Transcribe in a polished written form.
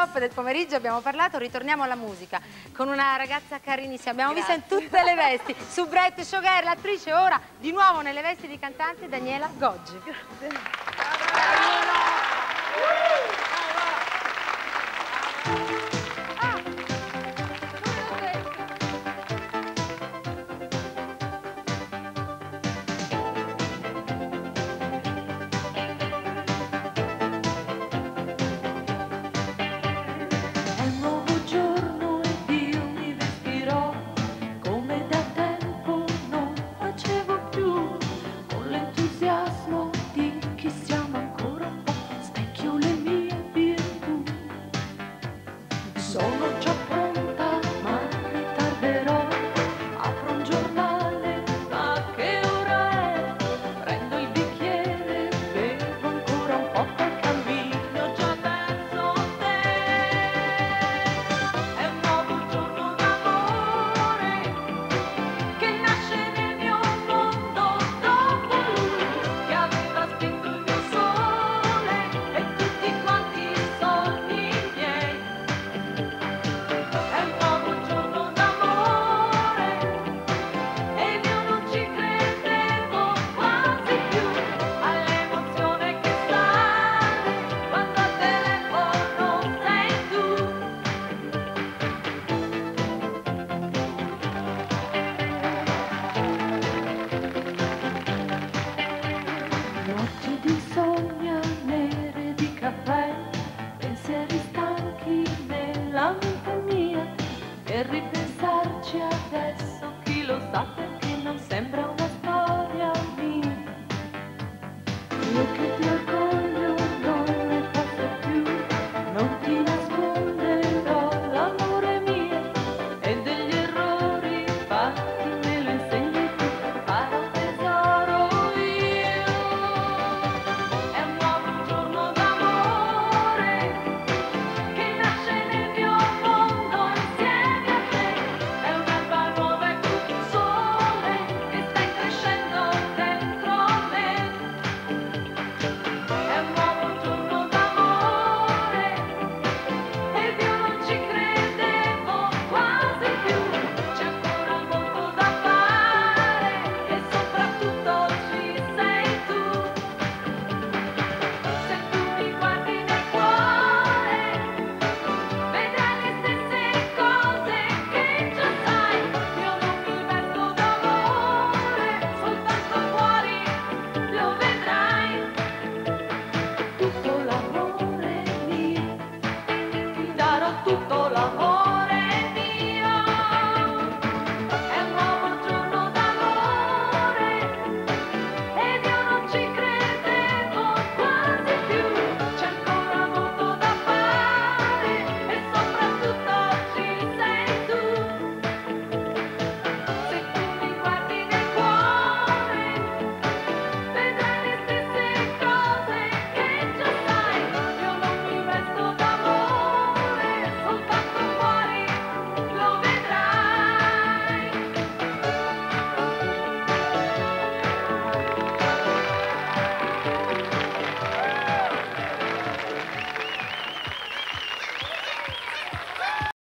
top del pomeriggio, abbiamo parlato, ritorniamo alla musica con una ragazza carinissima, abbiamo visto in tutte le vesti, soubrette, showgirl, l'attrice, ora di nuovo nelle vesti di cantante Daniela Goggi. Grazie. Sono già pronta, ma ritarderò. Apro un giornale, ma che ora è? Prendo il bicchiere, bevo ancora un po', poi cammino già verso te. È un nuovo giorno d'amore che nasce nel mio mondo dopo lui che aveva spento il mio sole e tutti quanti i sogni miei. È un nuovo giorno d'amore e io non ci credevo quasi più all'emozione che sale quando al telefono sei tu. Notti di insonnia nere di caffè, pensieri stanchi nella mente mia, e ripensarci adesso chi lo sa perché.